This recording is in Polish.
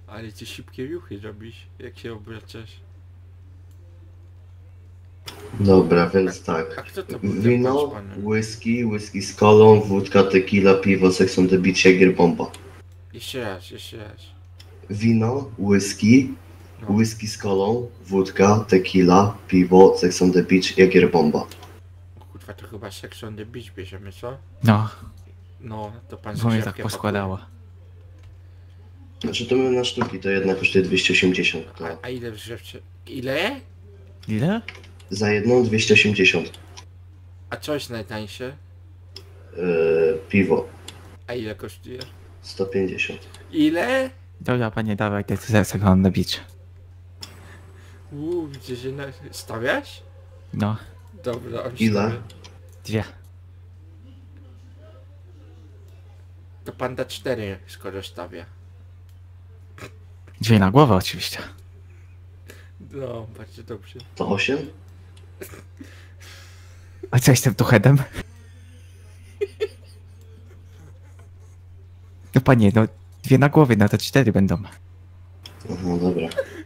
Ale ty szybkie ruchy robisz, jak się obracasz. Dobra, więc A tak. kto to był ten pan z Wino, panem? whisky z kolą, wódka, tequila, piwo, Sex on the Beach, Jagier, bomba. Jeszcze raz, jeszcze raz. Wino, No. whisky z kolą, wódka, tequila, piwo, Sex on the Beach, Jagier, bomba. Kurwa, to chyba Sex on the Beach bierzemy, co? No, No, to pan bo mnie tak zgrzewkę poskładało. Znaczy to my na sztuki, to jedna kosztuje 280. pakuje. To A ile w zgrzewce? Ile? Ile? za jedną 280. A co jest najtańsze? Piwo A ile kosztuje? 150. Ile? Dobra, panie, dawaj te Sex on the Beach. Widzę, że stawiasz? No, Dobra, on Ile? stawia. 2. To pan da 4, skoro stawia. 2 na głowę oczywiście. No, bardzo dobrze. To 8? A co jestem tu headem? No panie, no 2 na głowie, no to 4 będą. Aha, dobra.